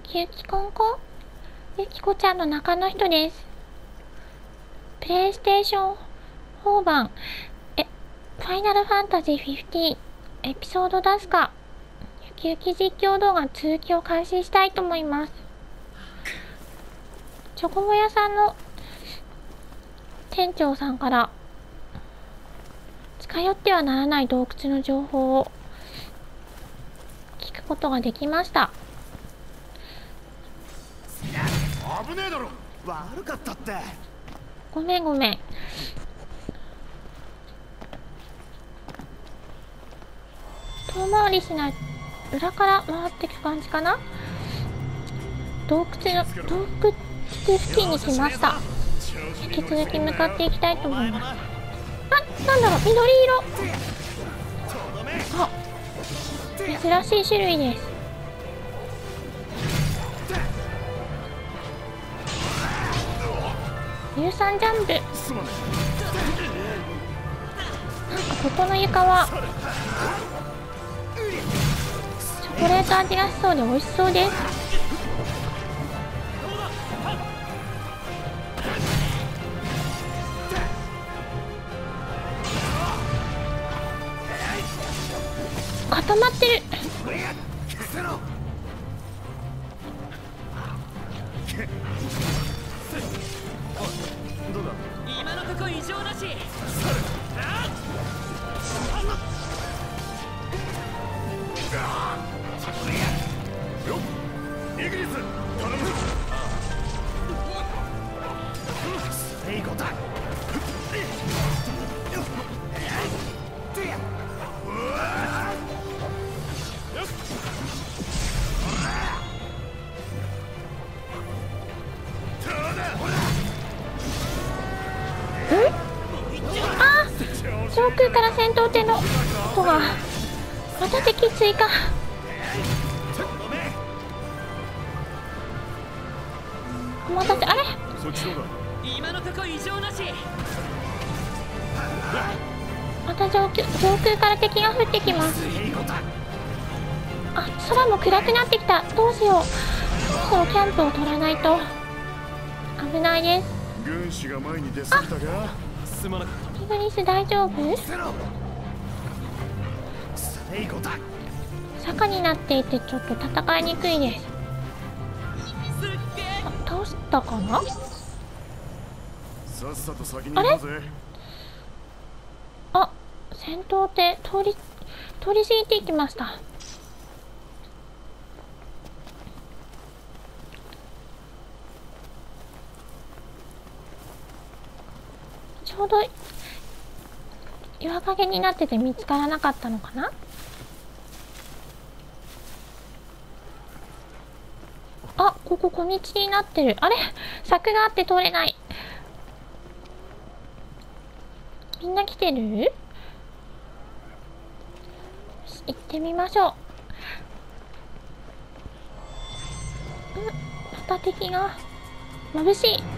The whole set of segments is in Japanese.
ゆきこんこゆきこちゃんの中の人です。プレイステーション4番ファイナルファンタジー15エピソード出すかゆきゆき実況動画続きを開始したいと思います。チョコモ屋さんの店長さんから近寄ってはならない洞窟の情報を聞くことができました。 危ねえだろ。悪かったって。 ごめんごめん。遠回りしない、裏から回っていく感じかな。洞窟付近に来ました。引き続き向かっていきたいと思います。あ、なんだろう、緑色。あ、珍しい種類です。硫酸ジャンプ。なんかここの床はチョコレート味がしそうで美味しそうです。固まってる。 どうだ。 今のとこ異常なし。 イグニス頼む。いい子だ。 上空から戦闘艇の音が。また敵追加。お待たせ。あれ、 そっちどうだ。 今のとこ異常なし。 また上空から敵が降ってきます。あ、空も暗くなってきた。どうしよう。そろそろキャンプを取らないと危ないです。 軍師が前に出過ぎたか。すまなかった。 イグニス大丈夫？坂になっていてちょっと戦いにくいです。あ、倒したかな？ さっさと先に行こうぜ。 あ、戦闘艇通り過ぎていきました。ちょうど岩陰になってて見つからなかったのかな。あ、ここ小道になってる。あれ、柵があって通れない。みんな来てる？よし、行ってみましょう。また敵が眩しい。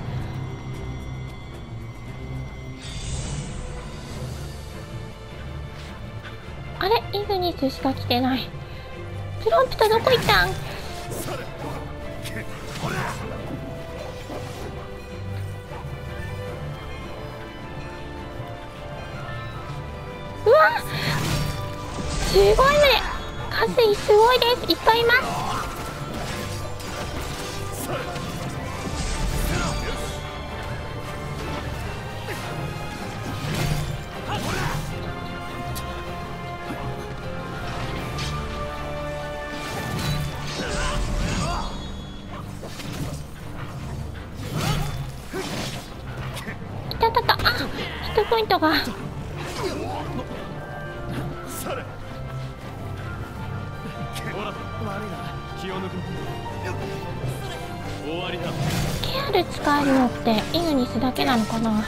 あれ、イグニスしか来てない。プロンプトどこ行ったん？うわ、すごいね。数すごいです。いっぱいいます。いたたた。あ、ヒットポイントが。ケアル使えるのってイグニスだけなのかな。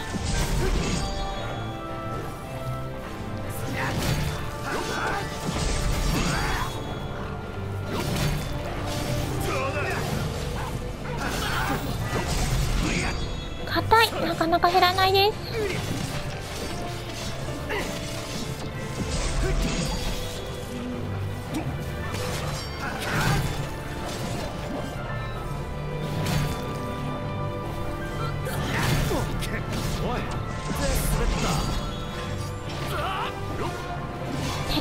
硬い。なかなか減らないです。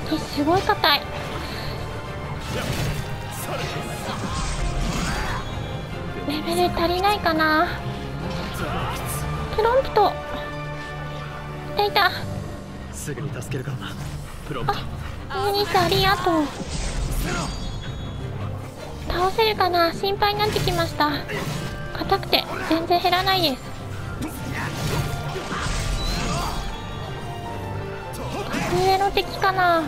敵すごい硬い。レベル足りないかな。プロンプトいた。 すぐに助けるからな。プロンプト。 ユニスありがとう。倒せるかな、心配になってきました。硬くて全然減らないです。格上の敵かな。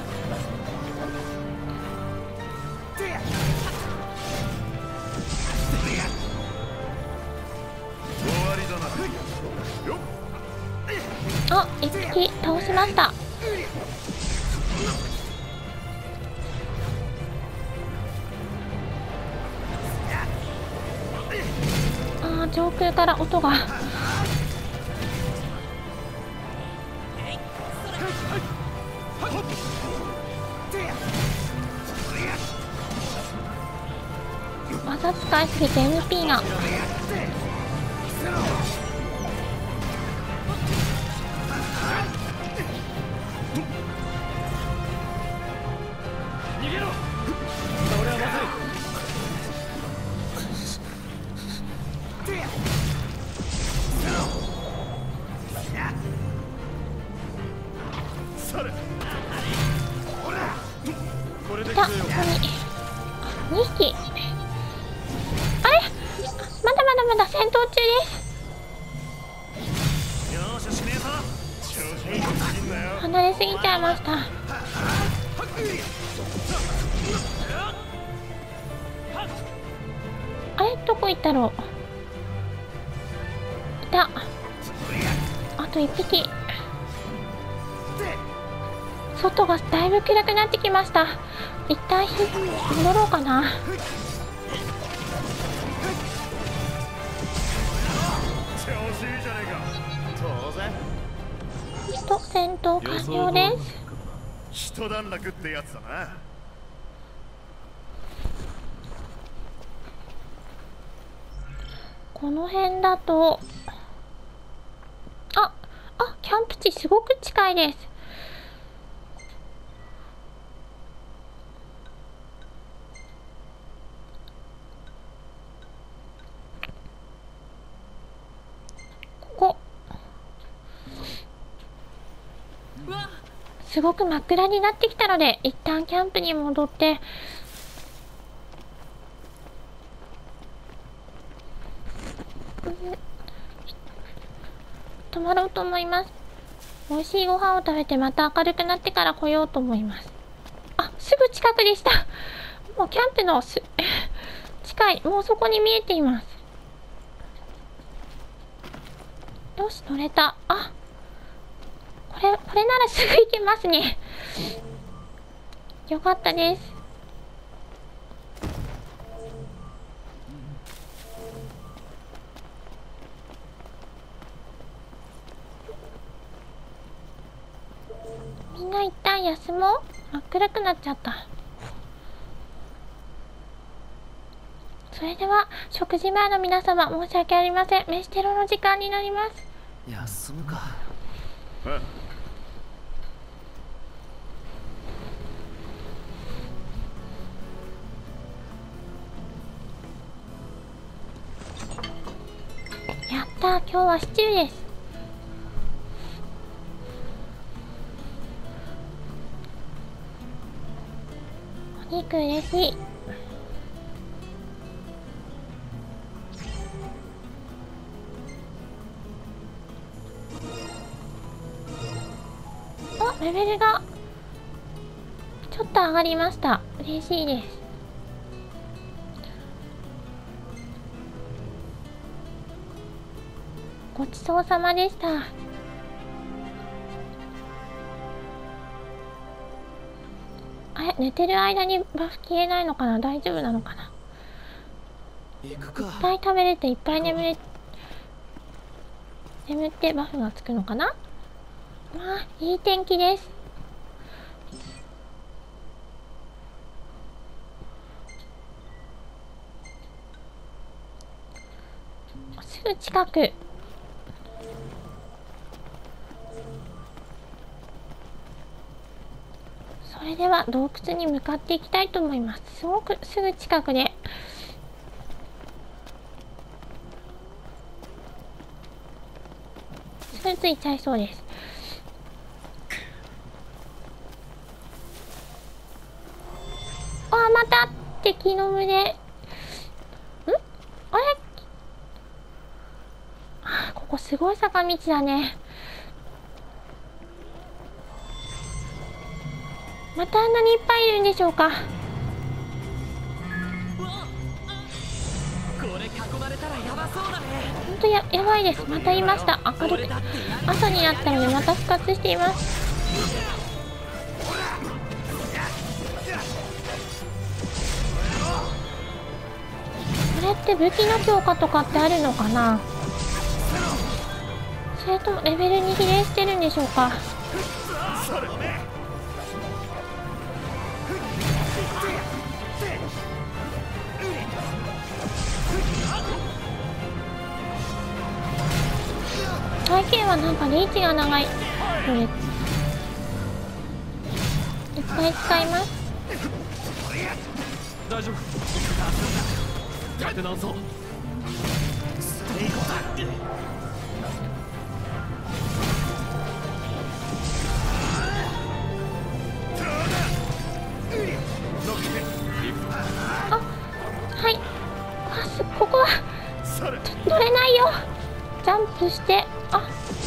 あ、一匹倒しました。上空から音が。技使いすぎて MP が。 逃げろ。それはまずい。 いた、ここに2匹。あれ、まだ戦闘中です。離れすぎちゃいました。あれ、どこ行ったろう。いた。あと1匹。外がだいぶ暗くなってきました。一旦戻ろうかな。と戦闘完了です。 一段落ってやつだな。 この辺だとキャンプ地すごく近いです。すごく真っ暗になってきたので一旦キャンプに戻って泊まろうと思います。美味しいご飯を食べてまた明るくなってから来ようと思います。すぐ近くでした。もうキャンプの近い、もうそこに見えています。よし、乗れた。これならすぐ行けますね。よかったです。みんな一旦休もう。真っ暗くなっちゃった。それでは食事前の皆様申し訳ありません。飯テロの時間になります。 休むか。 やったー、今日はシチューです。お肉嬉しい。レベルがちょっと上がりました。嬉しいです。ごちそうさまでした。寝てる間にバフ消えないのかな。大丈夫なのかな。いっぱい食べれていっぱい眠ってバフがつくのかな。いい天気です。すぐ近く。それれでは洞窟に向かっていきたいと思います。すごくすぐ近くで。すぐついちゃいそうです。あ、また敵の群れ。あれ、ここすごい坂道だね。またあんなにいっぱいいるんでしょうか。 これ囲まれたらヤバそうだね。 ほんとやばいです。またいました。明るく朝になったのでまた復活しています。これって武器の強化とかってあるのかな。それともレベルに比例してるんでしょうか。体験はなんかリーチが長いのでいっぱい使います。 大丈夫。立て直そう。 あ、はい。ここは乗れないよ。ジャンプして、あ、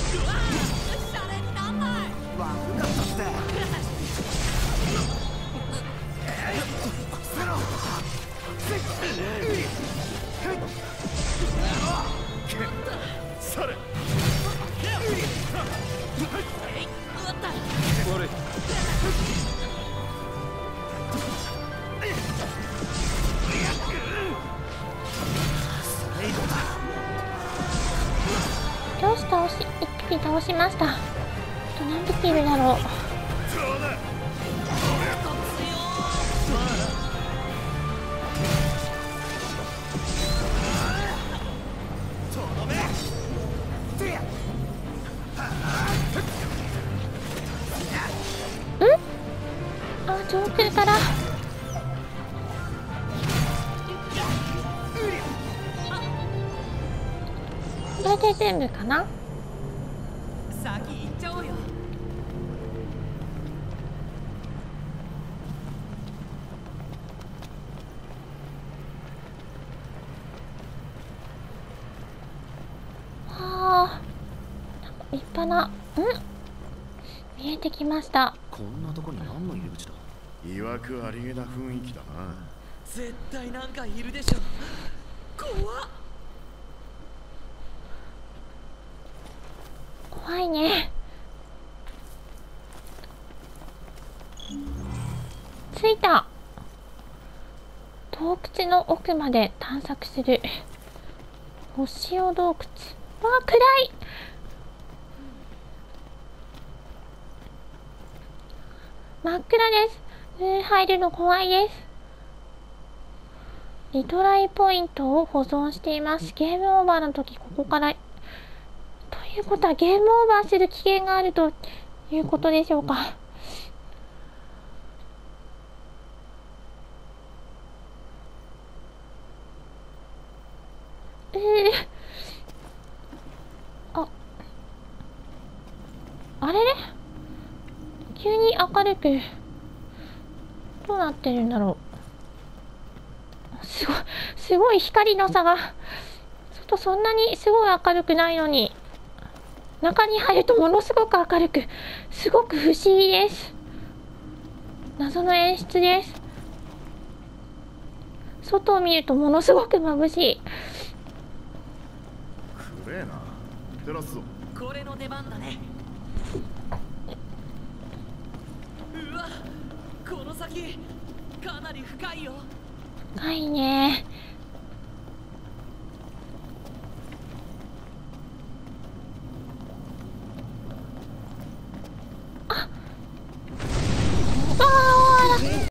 よし、一匹倒しました。あと何匹いるだろう。あ、上空からこれで全部かな。 先行っちゃおうよ。 はあ、立派な、見えてきました。 こんなとこに何の入り口だ。いわくありげな雰囲気だな。 絶対なんかいるでしょ。怖っ。 怖いね。着いた。洞窟の奥まで探索する。星尾洞窟。わあ、暗い。真っ暗です。入るの怖いです。リトライポイントを保存しています。ゲームオーバーの時、ここからということはゲームオーバーする危険があるということでしょうか。あれれ、急に明るくどうなってるんだろう。すごい光の差が。外そんなにすごい明るくないのに、中に入るとものすごく明るく、すごく不思議です。謎の演出です。外を見るとものすごく眩しい。 くれえな。照らすぞ。 これの出番だね。うわ、この先かなり深いよ。 深いね。